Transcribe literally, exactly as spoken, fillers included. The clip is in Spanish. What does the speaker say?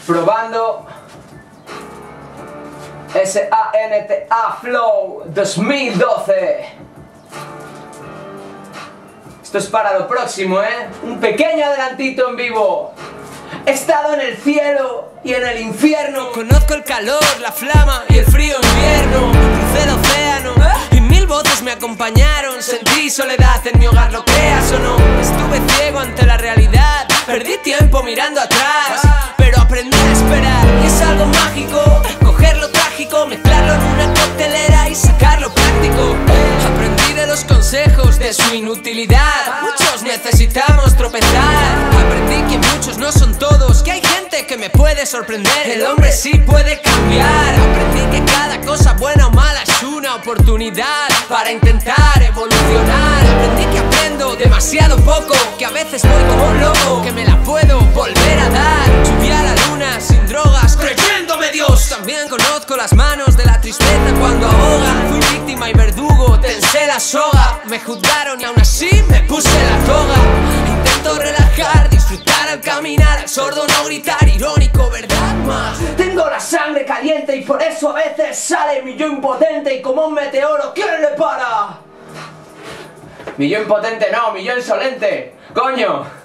Probando S A N T A Flow dos mil doce. Esto es para lo próximo, ¿eh? Un pequeño adelantito en vivo. He estado en el cielo y en el infierno. Conozco el calor, la flama y el frío invierno. Crucé el océano y mil voces me acompañaron. Sentí soledad en mi hogar, lo creas o no. Estuve ciego ante la realidad, perdí tiempo mirando atrás, pero aprendí a esperar. Y es algo mágico, coger lo trágico, mezclarlo en una coctelera y sacarlo práctico. Aprendí de los consejos, de su inutilidad. Muchos necesitamos tropezar. Aprendí que muchos no son todos, que hay gente que me puede sorprender. El hombre sí puede cambiar. Aprendí que cada cosa buena o mala es una oportunidad para intentar evolucionar. Aprendí que aprendo demasiado poco, que a veces voy como un loco, que me la puedo volver a dar. Subí a la luna sin drogas, creyéndome Dios. También conozco las manos de la tristeza cuando ahoga. Fui víctima y verdugo, tensé la soga. Me juzgaron y aún así me puse la toga. Intento relajar, disfrutar al caminar, al sordo no gritar, irónico, ¿verdad? Más tengo la sangre caliente y por eso a veces sale mi yo impotente y como un meteoro, ¿quién le para? Mi yo impotente no, mi yo insolente, coño.